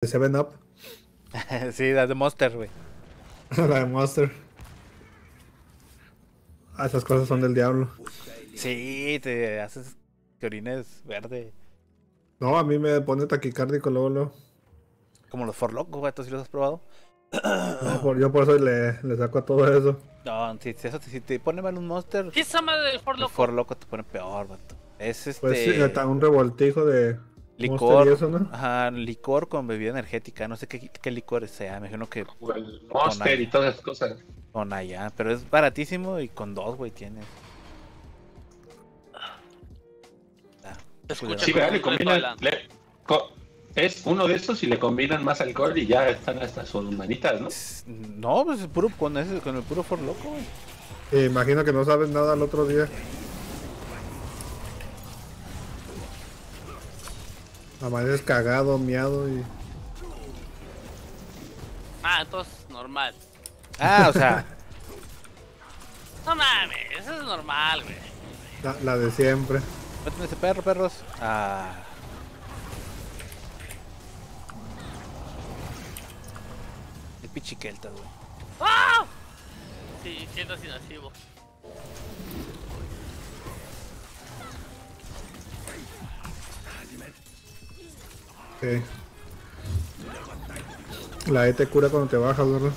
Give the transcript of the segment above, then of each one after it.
Seven Up. Sí, la de Monster, güey. La de Monster. Ah, esas cosas son del diablo. Sí, te haces que orines verde. No, a mí me pone taquicárdico luego. Como los Forlocos, güey. ¿Tú sí los has probado? No, yo por eso le saco a todo eso. No, si te pone mal un Monster, ¿Qué es esa madre del el Forloco? Forloco te pone peor, vato. Es Pues sí, está un revoltijo de Monster y licor, eso, ¿no? ajá, licor con bebida energética. No sé qué licor sea, me imagino que O el Monster y todas esas cosas. con allá. Pero es baratísimo y con dos, güey, tienes. Se escucha Sí, como ¿verdad? Le un reto combinan. adelante. Es uno de esos y le combinan más alcohol y ya están hasta sus manitas, ¿no? No, pues es puro con el puro Forloco, güey. Imagino que no sabes nada al otro día. Amaneces cagado, miado y... Ah, entonces normal. Ah, o sea, No mames, eso es normal, güey. La de siempre. maten a ese perro, perros. Ah. El pichiqueltas, güey. ¡Ah! Sí, siendo así nocivo. Sí. La E te cura cuando te bajas, ¿verdad?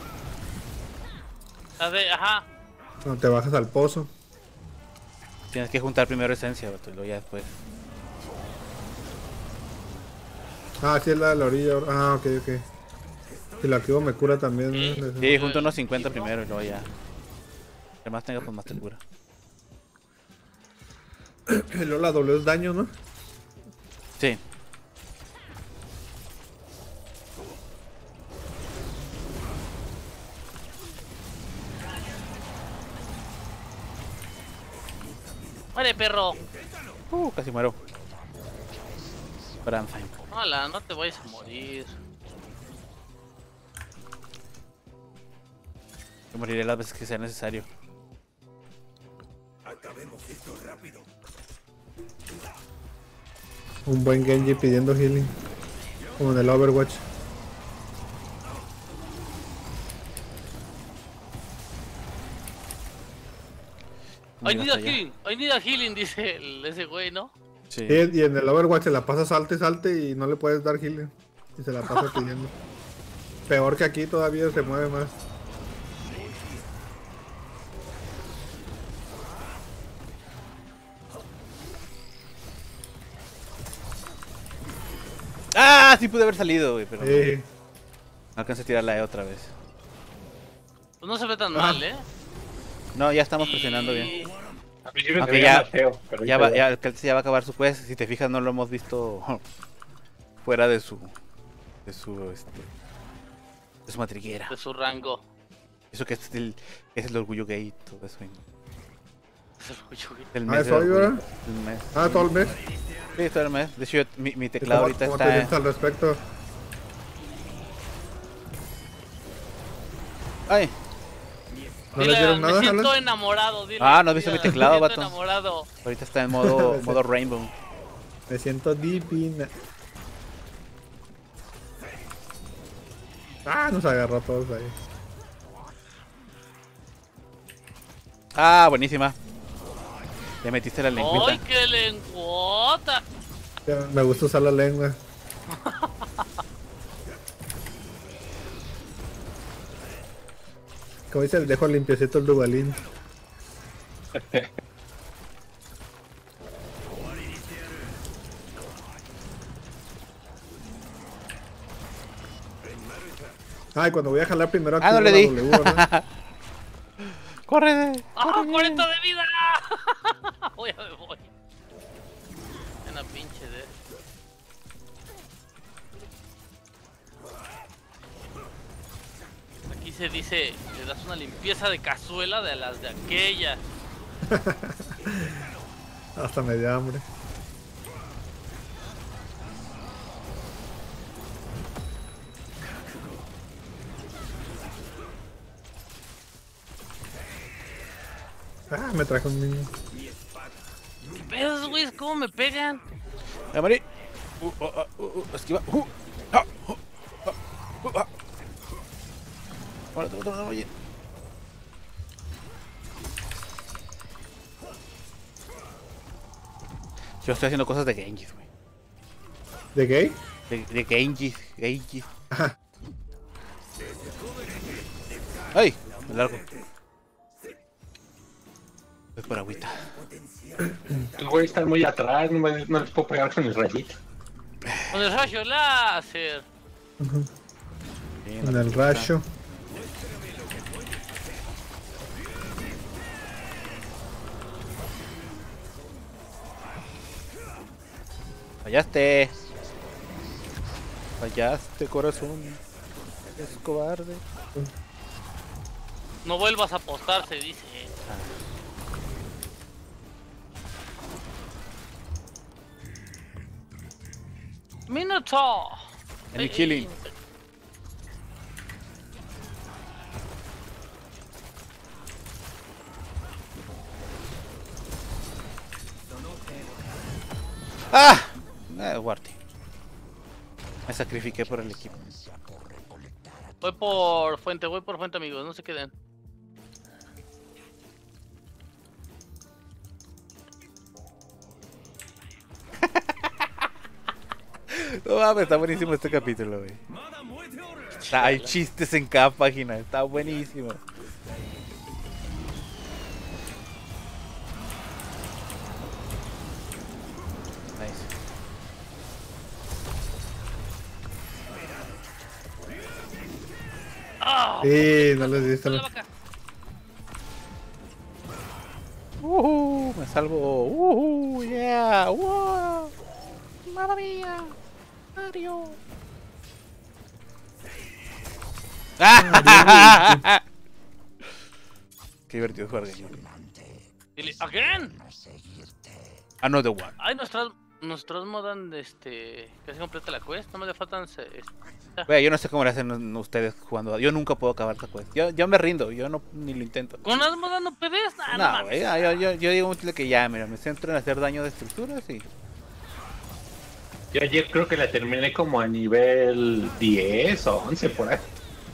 A ver, ajá. Cuando te bajas al pozo. Tienes que juntar primero esencia, vato, y luego ya después. Ah, sí, es la de la orilla. Ah, ok, ok. Si la activo me cura también. Sí. ¿No? Sí, junta unos 50 primero y luego ya. Que más tenga, pues más te cura. Y luego la doble es daño, ¿no? Sí. Muere, perro. Casi muero. Branheim. Hola, no te vayas a morir. Yo moriré las veces que sea necesario. Un buen Genji pidiendo healing. Como en el Overwatch. I need a Hasta allá. healing, I need a healing, dice ese güey, ¿no? Sí. Y en el Overwatch se la pasa salte, salte y no le puedes dar healing. Y se la pasa pidiendo. Peor que aquí todavía se mueve más. ¡Ah! Sí pude haber salido, güey, pero no Sí. alcancé a tirar la E otra vez. Pues no se ve tan mal, ¿eh? No, ya estamos presionando bien. Y- Al principio Aunque se veía ya- más feo, pero Ya ahorita va, ya, el Celtics ya va a acabar su quest. Si te fijas, no lo hemos visto fuera de su matriguera. De su rango. Eso que es el orgullo gay y todo eso. El Ah, mes ¿es del hoy, orgullo, verdad? el mes. Ah, todo el mes. Sí, todo el mes. De hecho, mi ¿Y teclado ¿Cómo, ahorita cómo te sientes está. al respecto? Ay, ¿No Dile, le dieron me nada, siento Alan? enamorado, dile. Ah, ¿no has visto Dile, mi teclado, me siento vato? enamorado. ahorita está en modo Rainbow. Me siento divina. Ah, nos agarró a todos ahí. Ah, buenísima. Le metiste la lengüita. ¡Ay, qué lenguota! Ya, me gusta usar la lengua. Como dice, dejo limpiecito el Dubalín. Ay, cuando voy a jalar primero Ah, no activo le la di. W, ¿verdad? ¡Corre! ¡Ah, 40 de vida! Voy me voy. Una pinche de... Aquí se dice, le das una limpieza de cazuela de las de aquellas. Hasta me dio hambre. Ah, me trajo un niño. ¿Qué pedos, güey? ¿Cómo me pegan? ¡Me morí! Esquiva. Ah, otro, oye. Yo estoy haciendo cosas de Genghis, güey. ¿De gay? De Genghis. ¡Ay! Me largo. Voy por agüita. Los güeyes están muy atrás, no les puedo pegar con el rayito. Con el rayo láser. En el rayo. Fallaste. Fallaste, corazón. Es cobarde. No vuelvas a apostar, se dice. Minuto. Enemy killing. ¡Ah! Guardi. Me sacrifiqué por el equipo. Voy por fuente, amigos, no se queden. No mames, está buenísimo este capítulo, güey. Hay chistes en cada página, está buenísimo. Nice. ¡Ah! Sí, no les diste La la... vaca. Me salvo. Yeah. Wow. Mamma mía. Mario. Qué divertido jugar Game. Again. Another one. Ay, nuestros modan casi completa la quest, no me le faltan Vea, yo no sé cómo le hacen ustedes jugando. Yo nunca puedo acabar esta quest. Yo me rindo, yo no ni lo intento. ¿Con las modas no puedes? No, güey, yo digo mucho que ya, mira, me centro en hacer daño de estructuras y... Yo ayer creo que la terminé como a nivel 10 o 11 por ahí.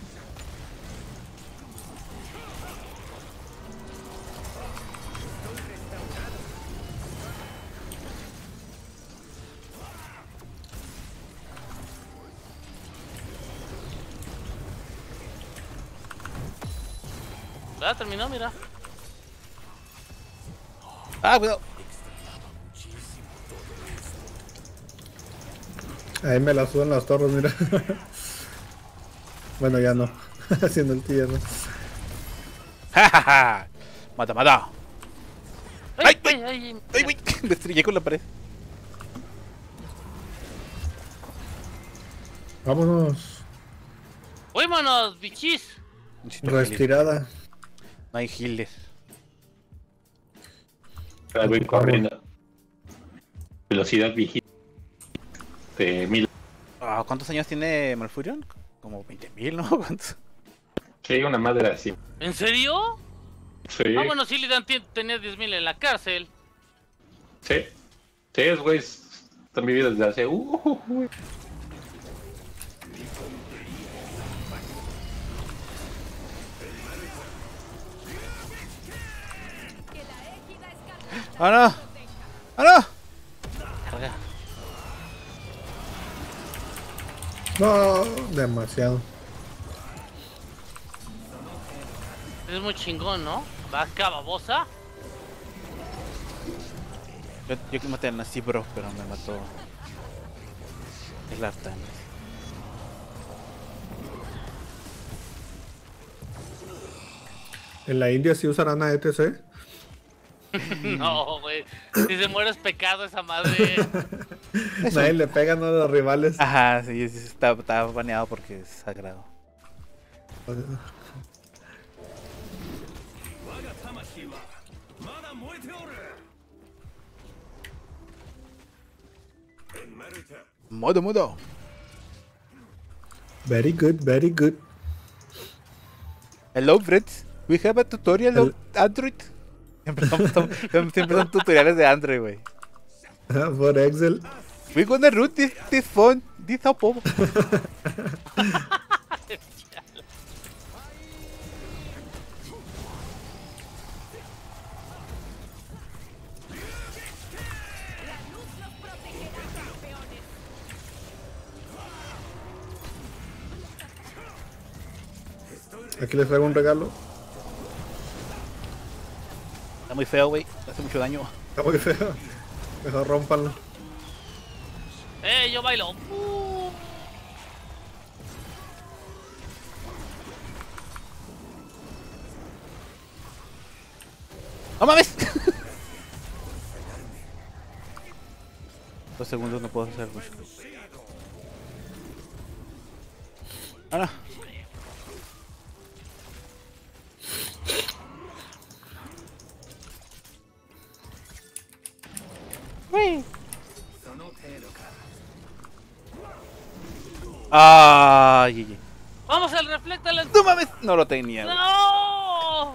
Ya terminó, mira. ¡Ah, cuidado! Ahí me la suben las torres, mira. Bueno, ya no. Haciendo el tierno. ¡Ja, ja, ja! ¡Mata, mata! ¡Ay, ay! ay! ¡Ay, güey! Me estrellé con la pared. Vámonos. ¡Vámonos, bichis! Retirada. No hay healers. Ahí voy corriendo. Velocidad viejita. De 1000. ¿Cuántos años tiene Malfurion? Como 20.000, ¿no? ¿Cuántos? Sí, una madre así. ¿En serio? Sí. Ah, bueno, Illidan tenía 10.000 en la cárcel. Sí. Sí, esos güeyes están vividos desde hace... ¡Ah, no! ¡Ah, no! Carga. No, demasiado. Es muy chingón, ¿no? Vaca babosa. Yo que maté a Nazi Bro, pero me mató el Artan. En la India sí usarán a ETC. No, güey. Si se muere es pecado esa madre. Nadie le pegan a los rivales. Ajá, sí, está baneado porque es sagrado. Modo. Very good, very good. Hello, friends. We have a tutorial of Android. Siempre son tutoriales de Android, güey. For Excel. We gonna root this phone, this Oppo. Aquí les traigo un regalo. Está muy feo, güey. Hace mucho daño. Está muy feo. Mejor rómpanlo. Yo bailo. ¡No mames! 2 segundos no puedo hacer mucho. Ah, no. Uy. Ah, GG. Vamos al reflectale. No mames, no lo tenía. Güey. ¡No!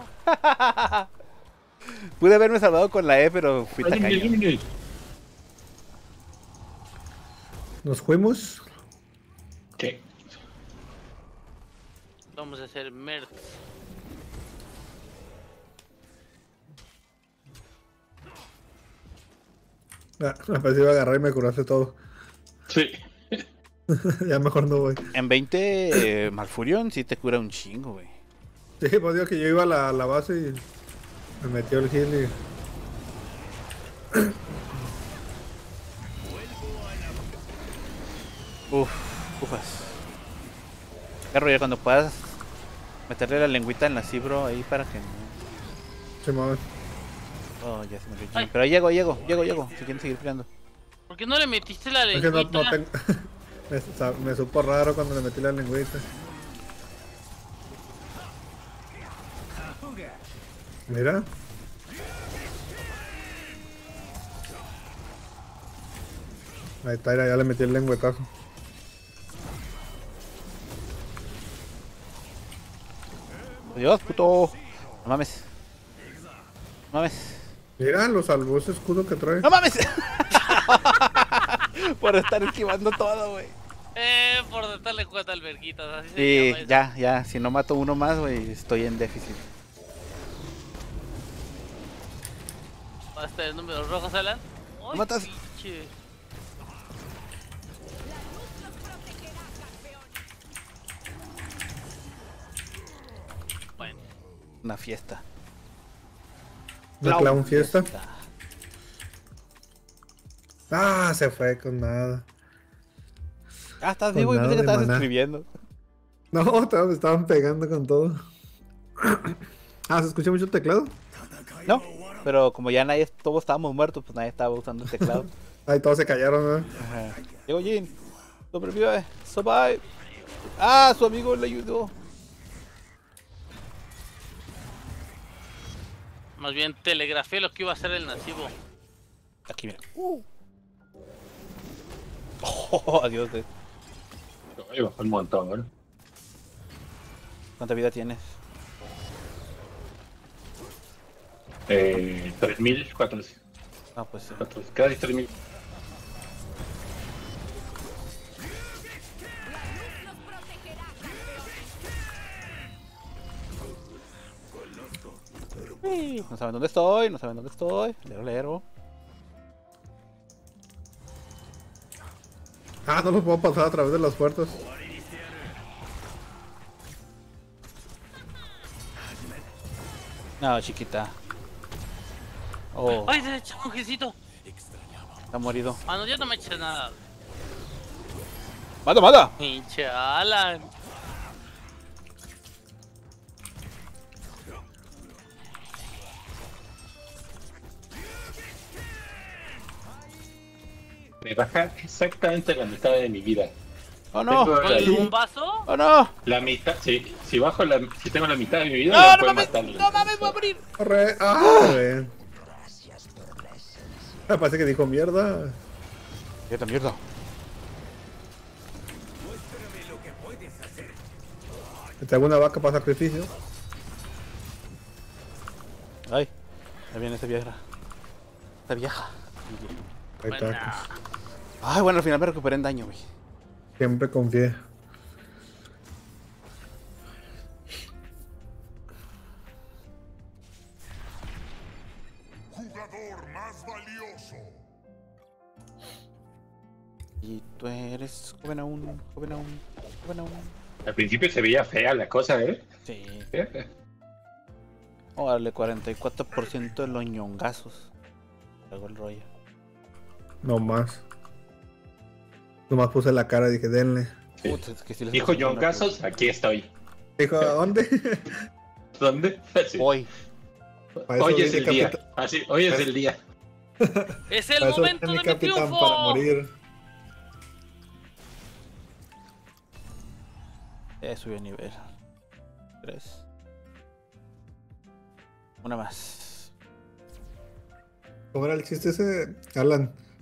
Pude haberme salvado con la E, pero fui tacaño. Nos fuimos. ¿Qué? Vamos a hacer merch. Ah, me parece que iba a agarrar y me curaste todo. Sí. Ya mejor no voy. En 20, Malfurion sí te cura un chingo, güey. Sí, pues digo que yo iba a la base y me metió el heal Ufas. Carro, ya cuando puedas meterle la lengüita en la cibro ahí para que no. se mueve. Oh, ya se me olvidó. Ay. Pero llego. Si quieren seguir peleando. ¿Por qué no le metiste la Es que lengüita? no tengo. me supo raro cuando le metí la lengüita. Mira. Ahí está, ya le metí el lengüetazo. Adiós, puto. No mames. No mames. Mira, lo salvó ese escudo que trae. ¡No mames! Por estar esquivando todo, güey. Por darle cuenta al verguitas. Así se Sí, llama eso. ya. Si no mato uno más, güey, estoy en déficit. Basta de números rojos, Alan. ¡Ay, matas? pinche! Bueno, Una fiesta. ¿La clown fiesta? Ah, se fue con nada. Ah, estás Con vivo y nada pensé que de estabas maná. escribiendo. No, me estaban pegando con todo. Ah, ¿se escucha mucho el teclado? No, pero como ya nadie, todos estábamos muertos, pues nadie estaba usando el teclado. Ahí todos se callaron, ¿no? Ajá. Llegó Jin. Sobrevive. Survive. Ah, su amigo le ayudó. más bien telegrafié lo que iba a hacer el nativo. Aquí, mira. Oh, adiós. Ay, bajó un montón. ¿Cuánta vida tienes? 3.400. Ah, pues sí. Casi 3.000. No saben dónde estoy, Lero. Ah, no los puedo pasar a través de las puertas. No, chiquita. Oh, ¡Ay, se echó un ejército! está morido. Ah, no, ya no me eches nada. ¡Mata! Pinche Alan. Me baja exactamente la mitad de mi vida. ¡Oh, no! Tengo ¿Con un vaso? ¡Oh, no! la mitad, si bajo si tengo la mitad de mi vida, ¡No, me no pueden mames! matar. ¡No mames, voy a morir! Corre. Ah, bien. Ah, parece que dijo mierda. Mierda. Te traigo una vaca para sacrificio. Ay, ahí viene esta vieja. Ahí está. Buena. Ay, bueno, al final me recuperé en daño, güey. Siempre confié. Jugador más valioso. Y tú eres joven aún. Al principio se veía fea la cosa, ¿eh? Sí. Vamos a darle 44% de los ñongazos. Hago el rollo. No más. Nomás puse la cara y dije, denle. Sí. Puta, es que sí les Dijo pasó John una Casos, aquí estoy. Dijo, ¿a dónde? ¿Dónde? Sí. Hoy. Para eso Hoy es vine, el día. capitán. Así, hoy es el día. Es el Para eso momento vine, de mi capitán, triunfo. para morir. Subió a nivel 3. Una más. ¿Cómo era el chiste ese, Alan?